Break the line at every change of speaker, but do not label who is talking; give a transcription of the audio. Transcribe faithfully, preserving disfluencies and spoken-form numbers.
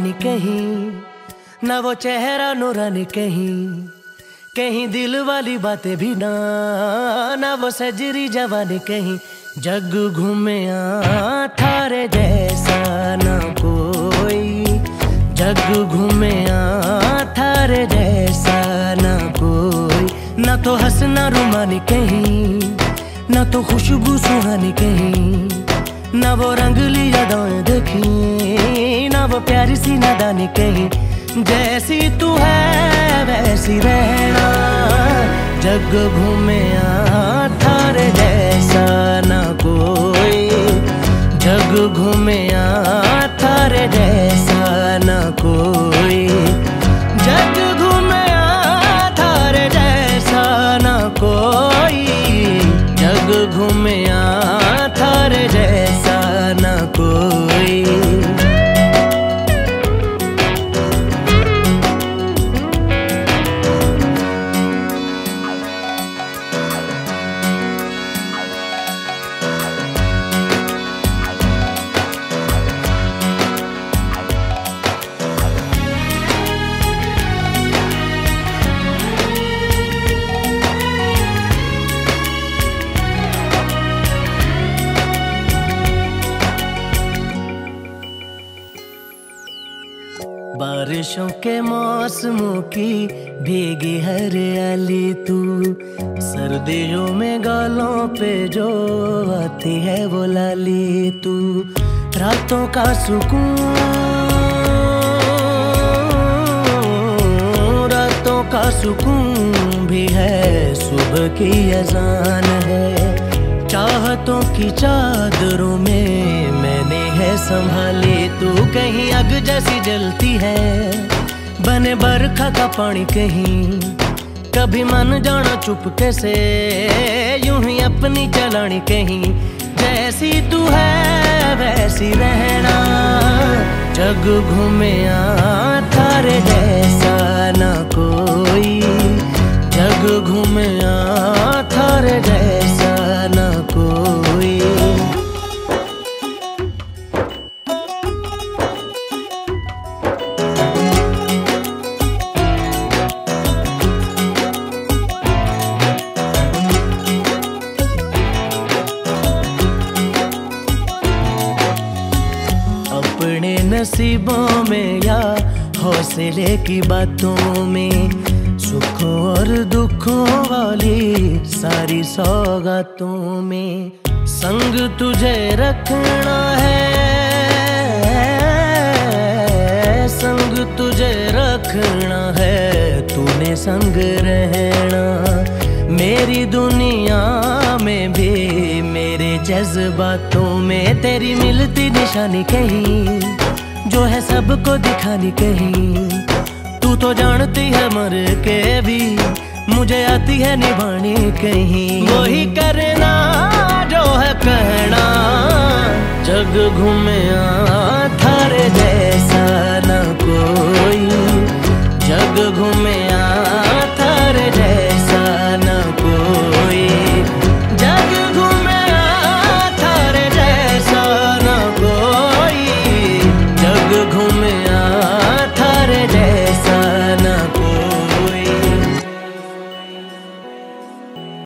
जवानी कहीं, ना वो चेहरा नूरानी कहीं, कहीं दिल वाली बातें भी ना, ना वो सजरी जवानी कहीं। जग घूमे थारे जैसा ना कोई, जग घूमे थारे जैसा ना कोई। ना तो हंसना रुमानी कहीं, ना तो खुशबू सुहानी कहीं, ना वो रंगली यादें देखी, ना वो प्यारी सी नादानी कहीं। जैसी तू है वैसी रहना, जग घूमे थारे जैसा ना कोई, जग घूमे थारे जैसा ना कोई, जग घूमे थारे जैसा ना कोई, जग घूमे थारे जैसा ना कोई। बारिशों के मौसमों की भीगी हरियाली तू, सर्दियों में गालों पे जो आती है वो लाली तू। रातों का सुकून, रातों का सुकून भी है, सुबह की अजान है। चाहतों की चादरों में मैंने है संभाली तू, कहीं आग जैसी जलती है, बने बरखा का पानी कहीं। कभी मन जाना चुपके से, यूं ही अपनी चलानी कहीं। जैसी तू है वैसी रहना, जग घूमे थारे जैसा ना कोई, जग घूमे थारे जैसा ना कोई। अपने नसीबों में या हौसले की बातों में, सुखों और दुखों वाली सारी सौगातों में संग तुझे रखना है, संग तुझे रखना है, तूने संग रहना। मेरी दुनिया में भी मेरे जज्बातों में तेरी मिलती निशानी कहीं, जो है सबको दिखानी कहीं। तू तो जानती है मर के भी, मुझे आती है निभानी कहीं। वही करना जो है कहना, जग घूमे थारे जैसा